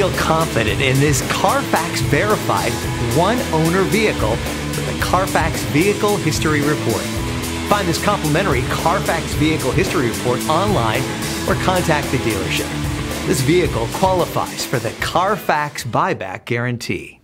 Feel confident in this Carfax verified one-owner vehicle with a Carfax Vehicle History Report. Find this complimentary Carfax Vehicle History Report online or contact the dealership. This vehicle qualifies for the Carfax buyback guarantee.